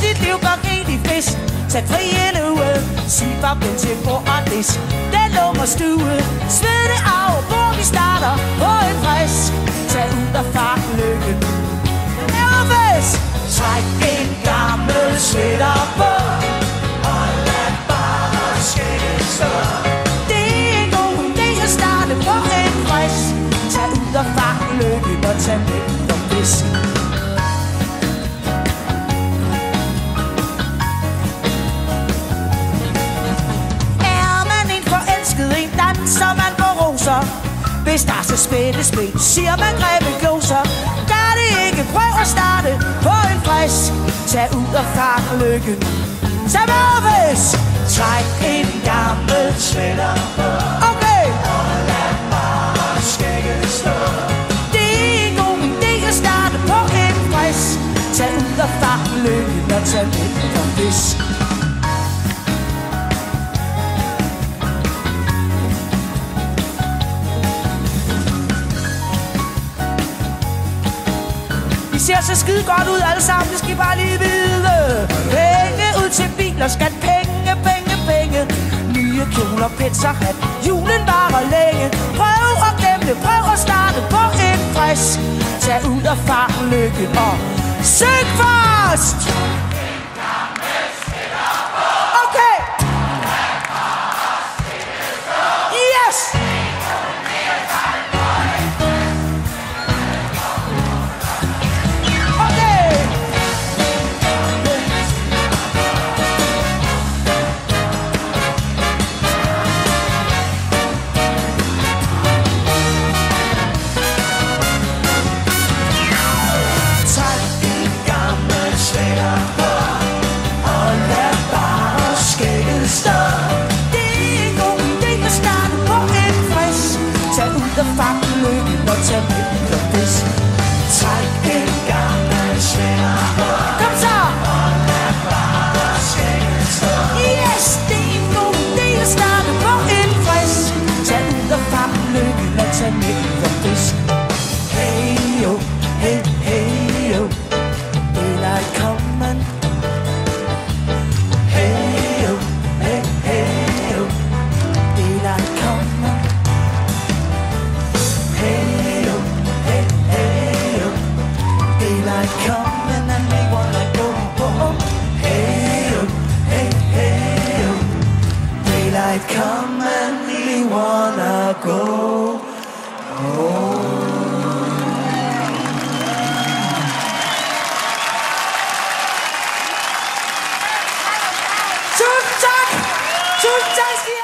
dit liv går helt i fisk. Tag fri en uge, sig farvel til bord og disk. Den lummer stue, sved det af, hvor vi starter på en frisk. Tag ud og fart lykken. Elvis! Træk en gammel sweater på, og lad bare skægget stå. Det er en god idé at starte på en frisk. Tag ud og fart lykken og tag med og fisk. Danser man på roser. Hvis der skal spilles spil, siger man grebe gloser. Gør det ikke, prøv at starte på en frisk. Tag ud og fart lykken. Tag med hvis. Træk en gammel sweater på. Okay. Og lad bare skægget stå. Det er en god idé at starte på en frisk. Tag ud og fart lykken og tag med og fisk. Vi ser så skide godt ud alle sammen, det skal I bare lige vide. Penge ud til biler, skat, penge, penge, penge. Nye kjoler, pets og hat, julen varer længe. Prøv at glemme det, prøv at starte på en frisk. Tag ud og fart lykken og syng fast. Okay. Yes. Fart lykken og tag med og fisk. Træk en gammel sweater på. Kom så! Og lad bare skægget stå. Yes, det er en god idé at starte på en frisk. Tag ud og fart lykken og tag med og fisk. Hey yo, hey, hey yo, daylight coming. Hey yo, hey, hey yo, daylight coming. Coming and we wanna go home. Hey, oh, hey, hey, oh. Daylight come and we wanna go home. Tusind tak! Tusind tak!